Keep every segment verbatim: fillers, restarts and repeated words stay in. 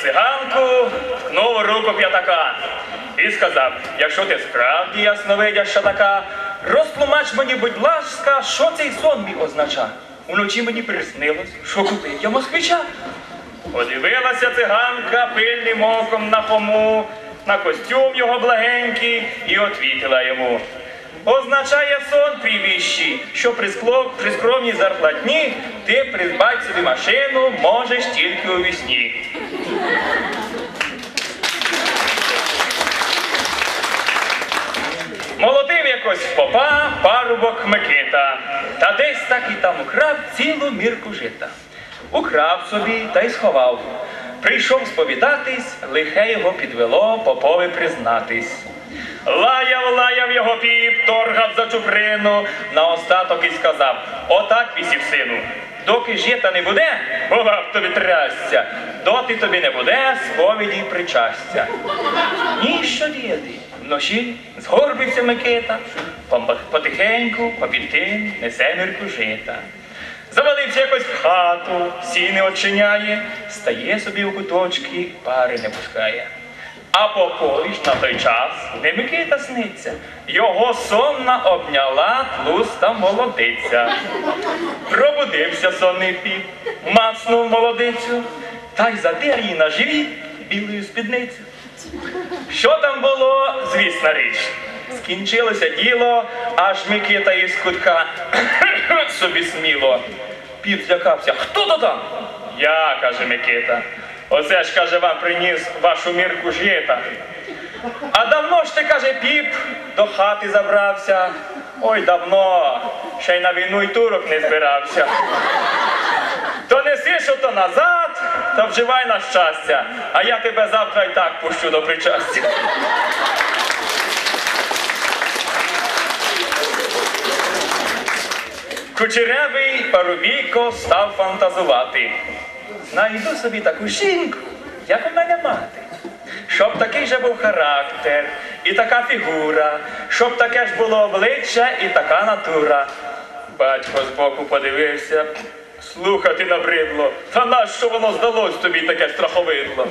циганку, ткнув у руку п'ятака і сказав: якщо ти справді ясновидяща така, розтлумач мені, будь ласка, що цей сон мій означає. Уночі мені приснилось, що купив я москвича. Подивилася циганка пильним оком на Фому, на костюм його благенький, і отвітила йому: означає сон твій віщий, що при, скло, при скромній зарплатні ти придбать собі машину можеш тільки у вісні. Молодив якось попа парубок Микита, та десь так і там украв цілу мірку жита. Украв собі та й сховав. Прийшов сповідатись, лихе його підвело попові признатись. Лаяв, лаяв його піп, торгав за чуприну, на остаток і сказав: отак, вісів сину, доки жита не буде, була б тобі трясця, доти тобі не буде сповіді й причастя. Ніщо, діди, вночі згорбився Микита, потихеньку, попід тим несе мірку жита. Завалився якось в хату, сіни очиняє, стає собі у куточки, пари не пускає. А попові ж на той час не Микита сниться, його сонна обняла тлуста молодиця. Пробудився сонний піп, мацнув молодицю, та й задер її на живіт білою спідницю. Що там було, звісна річ. Скінчилося діло, аж Микита із кутка собі сміло. Піп злякався: хто то там? Я, каже Микита. Оце ж, каже, вам приніс вашу мірку жита. А давно ж ти, каже Піп, до хати забрався. Ой, давно, ще й на війну й турок не збирався. То неси що то назад, та вживай на щастя, а я тебе завтра й так пущу до причастя. Кучерявий парубійко став фантазувати. Знайду собі таку жінку, як у мене мати. Щоб такий же був характер, і така фігура, щоб таке ж було обличчя і така натура. Батько збоку подивився: слухати набридло, та нащо воно здалось тобі таке страховидло?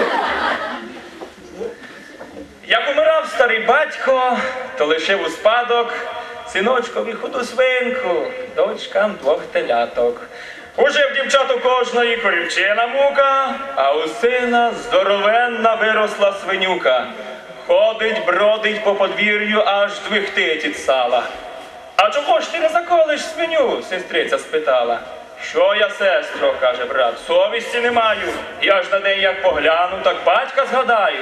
Як умирав старий батько, то лишив у спадок синочкові худу свинку, дочкам двох теляток. Уже в дівчат у кожної корівчина мука, а у сина здоровенна виросла свинюка. Ходить, бродить по подвір'ю, аж двихтить від сала. А чого ж ти не заколиш свиню? Сестриця спитала. Що я, сестро, каже брат, совісті не маю. Я ж на день як погляну, так батька згадаю.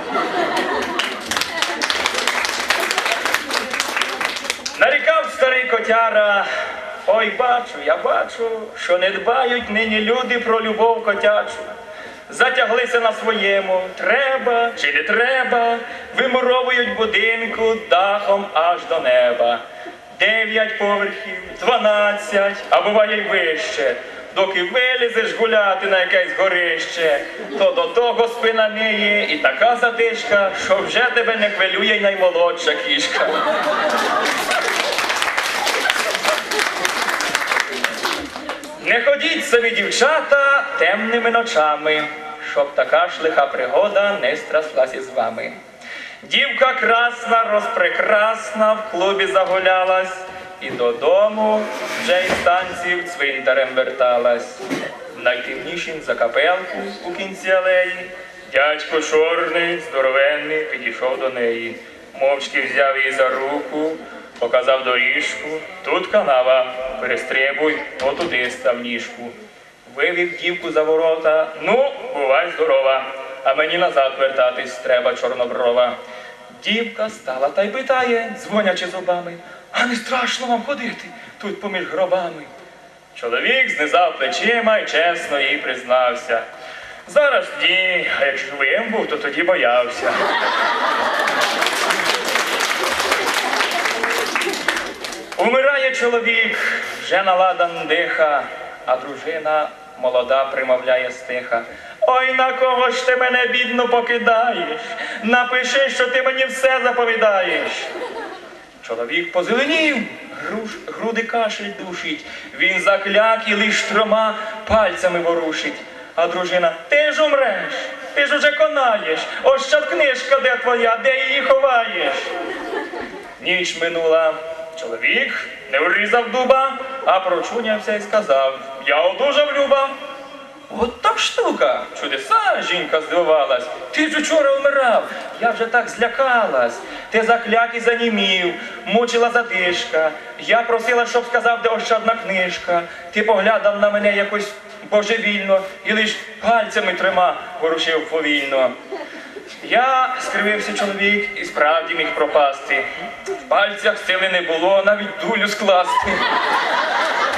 Нарікав старий котяра: ой, бачу, я бачу, що не дбають нині люди про любов котячу. Затяглися на своєму, треба чи не треба, вимуровують будинку дахом аж до неба. Дев'ять поверхів, дванадцять, а буває й вище. Доки вилізеш гуляти на якесь горище, то до того спина неї і така затишка, що вже тебе не хвилює й наймолодша кішка. Не ходіть собі, дівчата, темними ночами, щоб така ж лиха пригода не страслась із вами. Дівка красна, розпрекрасна, в клубі загулялась, і додому вже із танців цвинтарем верталась. В найтемнішім закапелку у кінці алеї дядько чорний, здоровенний, підійшов до неї. Мовчки взяв її за руку, показав доріжку. Тут канава, перестрибуй, отуди став ніжку. Вивів дівку за ворота: ну, бувай здорова, а мені назад вертатись треба, чорноброва. Дівка стала та й питає, дзвонячи зубами: а не страшно вам ходити тут поміж гробами? Чоловік знизав плечима й чесно їй признався: зараз ні, а як живим був, то тоді боявся. Умирає чоловік, вже наладан диха, а дружина молода примовляє стиха: ой, на кого ж ти мене, бідну, покидаєш? Напиши, що ти мені все заповідаєш. Чоловік позеленів, груш, груди кашель душить, він закляк і лиш трьома пальцями ворушить. А дружина: ти ж умреш, ти ж уже конаєш. Ощад книжка де твоя, де її ховаєш? Ніч минула. Чоловік не врізав дуба, а прочунявся і сказав: я одужав, Люба. От так штука. Чудеса, жінка здивувалась. Ти ж учора вмирав. Я вже так злякалась. Ти закляк і занімів, мучила задишка. Я просила, щоб сказав, де ощадна книжка. Ти поглядав на мене якось божевільно і лиш пальцями трьома ворушив повільно. Я, скривився чоловік, і справді міг пропасти. В пальцях сили не було навіть дулю скласти.